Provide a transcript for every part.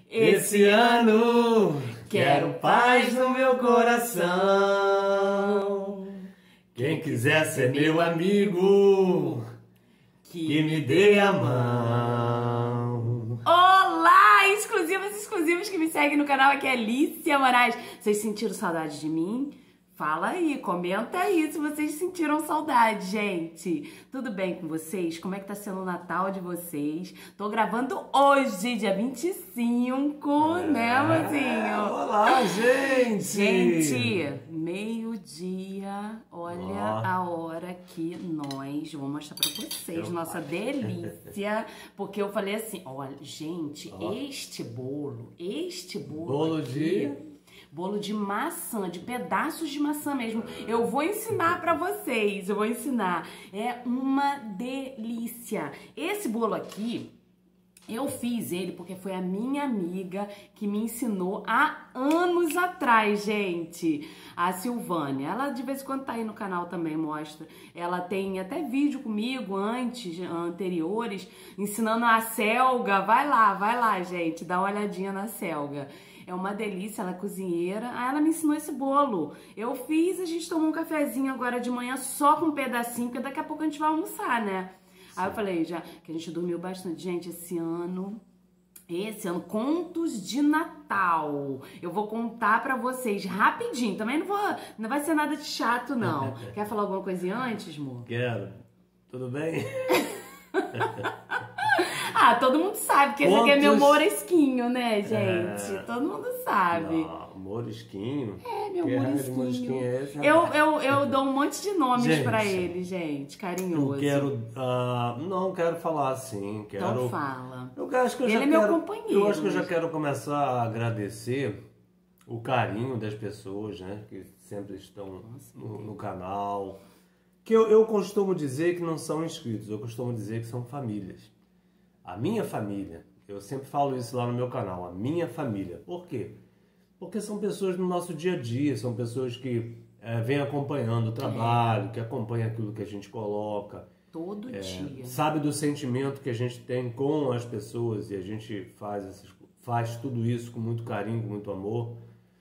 Esse ano quero paz no meu coração. Quem quiser ser meu amigo, que me dê a mão. Olá, exclusivos que me seguem no canal, aqui é Alicia Moraes. Vocês sentiram saudade de mim? Fala aí, comenta aí se vocês sentiram saudade, gente. Tudo bem com vocês? Como é que tá sendo o Natal de vocês? Tô gravando hoje, dia 25, né, mozinho? Olá, gente! Gente, meio-dia, olha a hora que nós... Vou mostrar pra vocês, nossa delícia. Porque eu falei assim, olha, gente, este bolo aqui... Bolo de maçã, de pedaços de maçã mesmo. Eu vou ensinar pra vocês, É uma delícia. Esse bolo aqui, eu fiz ele porque foi a minha amiga que me ensinou há anos atrás, gente. A Silvânia. Ela de vez em quando tá aí no canal também, mostra. Ela tem até vídeo comigo anteriores, ensinando a Selga. Vai lá, gente, dá uma olhadinha na Selga. É uma delícia, ela é cozinheira. Aí ela me ensinou esse bolo. Eu fiz, a gente tomou um cafezinho agora de manhã só com um pedacinho, porque daqui a pouco a gente vai almoçar, né? Sim. Aí eu falei já que a gente dormiu bastante. Gente, esse ano, contos de Natal. Eu vou contar pra vocês rapidinho. Também não vai ser nada de chato, não. Quer falar alguma coisinha antes, amor? Quero. Tudo bem? Ah, todo mundo sabe que esse aqui é meu morisquinho, né, gente? Todo mundo sabe. Não, morisquinho? É, meu morisquinho. morisquinho. É esse, eu dou um monte de nomes pra ele, gente, carinhoso. Não quero falar assim. Então fala. Ele é meu companheiro. Eu acho que eu já quero começar a agradecer o carinho das pessoas, né, que sempre estão no canal. Que eu costumo dizer que não são inscritos, eu costumo dizer que são famílias. A minha família, eu sempre falo isso lá no meu canal, a minha família. Por quê? Porque são pessoas no nosso dia a dia, são pessoas que vêm acompanhando o trabalho, que acompanham aquilo que a gente coloca. Todo dia. Sabe do sentimento que a gente tem com as pessoas e a gente faz tudo isso com muito carinho, com muito amor.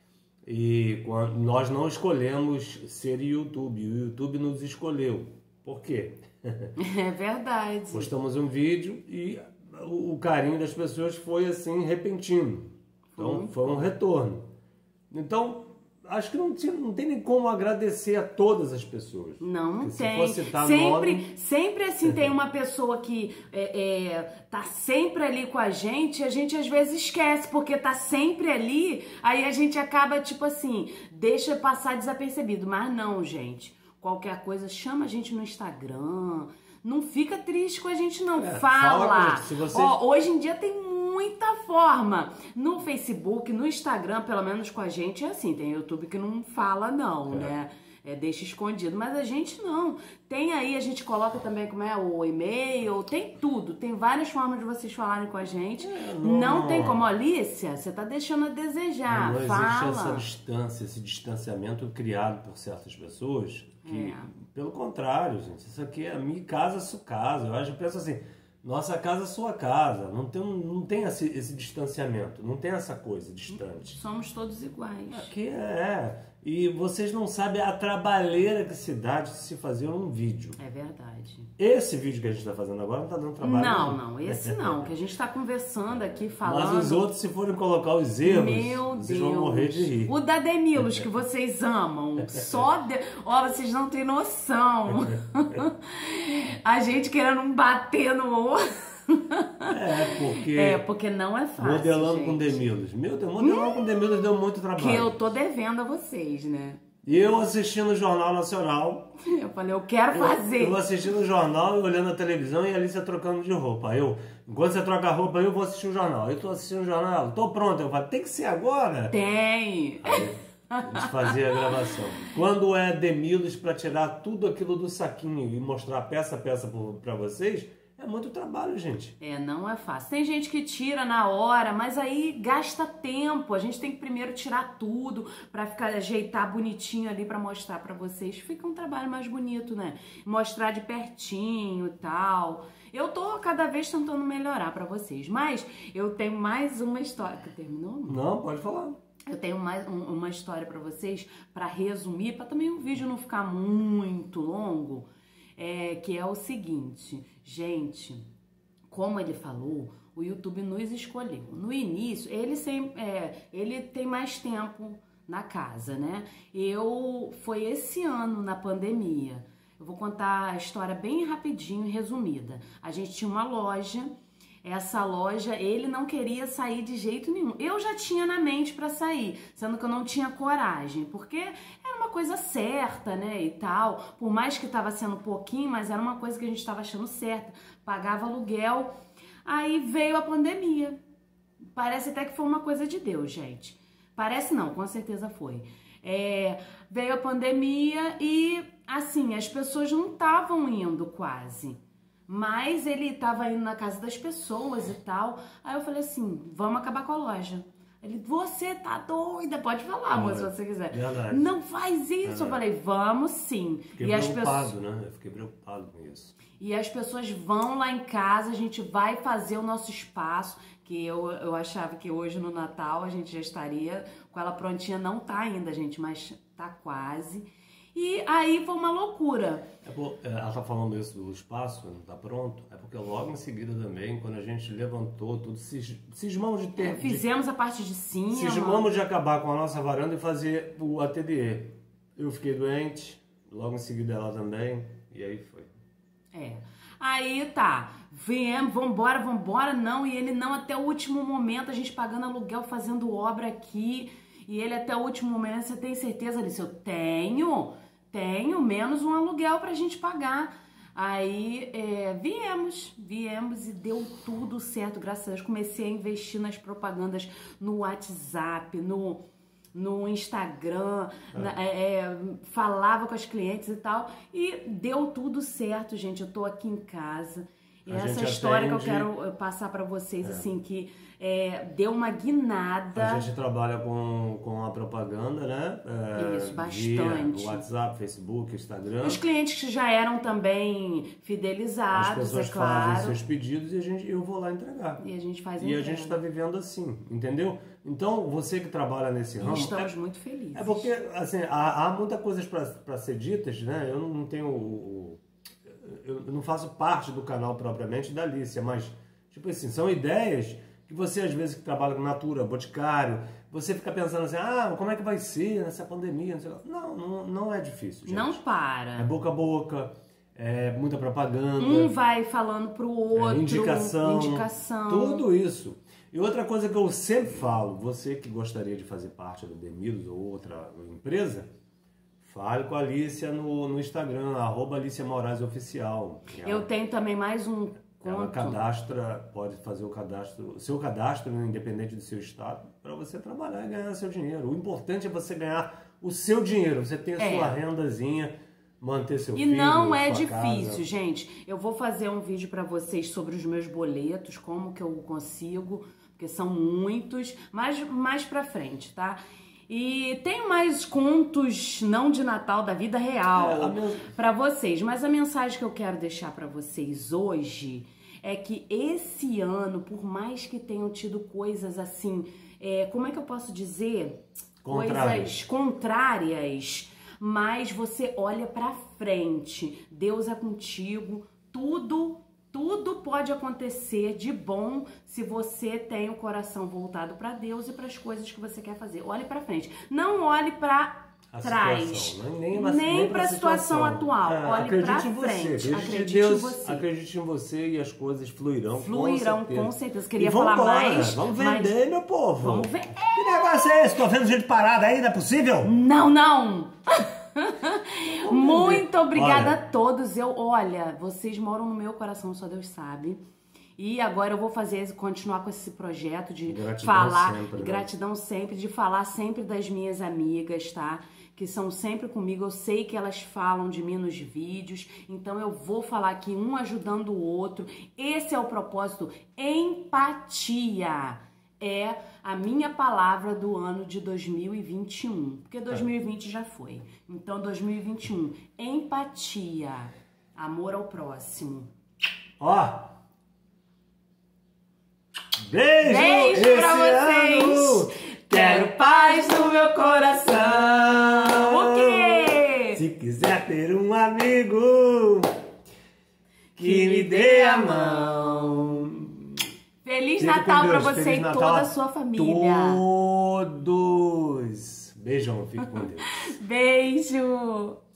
E nós não escolhemos ser YouTube, o YouTube nos escolheu. Por quê? É verdade. Postamos um vídeo e o carinho das pessoas foi assim repentino. Então foi um retorno. Então acho que não tem nem como agradecer a todas as pessoas. Não porque tem. Se for citar sempre assim tem uma pessoa que tá sempre ali com a gente às vezes esquece, porque tá sempre ali, aí a gente acaba tipo assim, deixa passar desapercebido. Mas não, gente. Qualquer coisa, chama a gente no Instagram. Não fica triste com a gente, não. Fala. Se você... hoje em dia tem muita forma. No Facebook, no Instagram, pelo menos com a gente é assim. Tem YouTube que não fala, não, né? Deixa escondido. Mas a gente não. Tem aí, a gente coloca também como é o e-mail, tem tudo. Tem várias formas de vocês falarem com a gente. Não tem como. Alicia, você tá deixando a desejar. Não existe essa distância, esse distanciamento criado por certas pessoas. Que, pelo contrário, gente, isso aqui é a minha casa, sua casa. Eu penso assim, nossa casa, sua casa. Não tem esse distanciamento, não tem essa coisa distante. Somos todos iguais. Aqui E vocês não sabem a trabalheira que se dá de se fazer um vídeo. É verdade. Esse vídeo que a gente está fazendo agora não está dando trabalho. Não, esse não. Que a gente está conversando aqui, falando. Mas os outros, se forem colocar os erros, vocês vão morrer de rir. O da Demilos, que vocês amam. Vocês não têm noção. A gente querendo bater no outro. Porque não é fácil. Modelando gente. Com Demilos. Meu Deus, modelando com Demilos deu muito trabalho. Que eu tô devendo a vocês, né? E eu assistindo o Jornal Nacional. Eu falei, eu quero fazer. Eu assistindo o jornal e olhando a televisão e a Alicia trocando de roupa. Enquanto você troca a roupa, eu vou assistir o jornal. Eu tô assistindo o jornal, tô pronto. Eu falo, tem que ser agora? Tem. Aí, a gente fazia a gravação. Quando é Demilos para tirar tudo aquilo do saquinho e mostrar peça a peça para vocês, É muito trabalho, gente. Não é fácil. Tem gente que tira na hora, mas aí gasta tempo. A gente tem que primeiro tirar tudo pra ajeitar bonitinho ali pra mostrar pra vocês. Fica um trabalho mais bonito, né? Mostrar de pertinho e tal. Eu tô cada vez tentando melhorar pra vocês. Mas eu tenho mais uma história. Que terminou? Não, pode falar. Eu tenho mais uma história pra vocês, pra resumir, pra também o vídeo não ficar muito longo. Que é o seguinte, gente, como ele falou, o YouTube nos escolheu. No início, ele tem mais tempo na casa, né? Foi esse ano, na pandemia. Eu vou contar a história bem rapidinho, resumida. A gente tinha uma loja. Essa loja, ele não queria sair de jeito nenhum. Eu já tinha na mente pra sair, sendo que eu não tinha coragem, porque era uma coisa certa, né, e tal. Por mais que tava sendo pouquinho, mas era uma coisa que a gente tava achando certa. Pagava aluguel. Aí veio a pandemia. Parece até que foi uma coisa de Deus, gente. Parece não, com certeza foi. Veio a pandemia e, assim, as pessoas não estavam indo quase. Mas ele tava indo na casa das pessoas e tal. Aí eu falei assim, vamos acabar com a loja. Ele, você tá doida? Pode falar, amor, se você quiser. Verdade. Não faz isso. Eu falei, vamos sim. Fiquei preocupado, né? Eu fiquei preocupado com isso. E as pessoas vão lá em casa, a gente vai fazer o nosso espaço, que eu achava que hoje no Natal a gente já estaria com ela prontinha. Não tá ainda, gente, mas tá quase. E aí foi uma loucura. Ela tá falando isso do espaço, não tá pronto. É porque logo em seguida também, quando a gente levantou tudo, cismamos de ter... Fizemos a parte de cima. Cismamos de acabar com a nossa varanda e fazer o ateliê. Eu fiquei doente, logo em seguida ela também, e aí foi. Aí tá, viemos, vambora, não. E ele não, até o último momento, a gente pagando aluguel, fazendo obra aqui. E ele até o último momento, você tem certeza, Alice? Eu tenho menos um aluguel pra gente pagar. Aí viemos e deu tudo certo, graças a Deus. Comecei a investir nas propagandas no WhatsApp, no Instagram, falava com as clientes e tal. E deu tudo certo, gente. Eu tô aqui em casa. E essa história que eu quero passar pra vocês, assim, que deu uma guinada. A gente trabalha com a propaganda, né? Isso, bastante. Via WhatsApp, Facebook, Instagram. Os clientes que já eram também fidelizados, as pessoas fazem seus pedidos e eu vou lá entregar. E a gente faz E a gente está vivendo assim, entendeu? Então, você que trabalha nesse ramo... Estamos muito felizes. É porque, assim, há muitas coisas para ser ditas, né? Eu não tenho... Eu não faço parte do canal propriamente da Alicia, mas, tipo assim, são ideias que você, às vezes, que trabalha com Natura, Boticário, você fica pensando assim, como é que vai ser nessa pandemia? Não sei lá. Não é difícil, gente. Não para. É boca a boca, é muita propaganda. Um vai falando pro outro. Indicação. Tudo isso. E outra coisa que eu sempre falo, você que gostaria de fazer parte do Demilos ou outra empresa, fale com a Alicia no Instagram, @Alicia Moraes Oficial. Eu tenho também mais um Ela pode fazer o seu cadastro, independente do seu estado, para você trabalhar e ganhar seu dinheiro. O importante é você ganhar o seu dinheiro, você ter a sua rendazinha, manter seu filho, e não é sua difícil, casa. gente. Eu vou fazer um vídeo para vocês sobre os meus boletos, como que eu consigo, porque são muitos, mas mais pra frente, tá? E tem mais contos não de Natal, da vida real pra vocês. Mas a mensagem que eu quero deixar pra vocês hoje é que esse ano, por mais que tenham tido coisas assim, como é que eu posso dizer? Coisas contrárias, mas você olha pra frente. Deus é contigo, tudo pode acontecer de bom se você tem o coração voltado para Deus e para as coisas que você quer fazer. Olhe para frente. Não olhe para trás. Nem para a situação atual. Olhe para frente. Acredite em você. Acredite em você e as coisas fluirão. Fluirão, com certeza. Queria falar mais. Vamos vender, meu povo. Vamos vender. Que negócio é esse? Tô vendo gente parada aí, não é possível? Não. Muito obrigada a todos. Olha, vocês moram no meu coração, só Deus sabe. E agora eu vou continuar com esse projeto de gratidão falar, sempre, gratidão sempre, de falar sempre das minhas amigas, tá? que são sempre comigo. Eu sei que elas falam de mim nos vídeos, então eu vou falar aqui um ajudando o outro. Esse é o propósito. Empatia é a minha palavra do ano de 2021, porque 2020 já foi. Então 2021, empatia, amor ao próximo. Ó, beijo pra vocês. Ano. Quero paz no meu coração. O quê? Se quiser ter um amigo que me dê a mão. Feliz Natal pra você e toda a sua família. Todos. Beijão, fique com Deus. Beijo.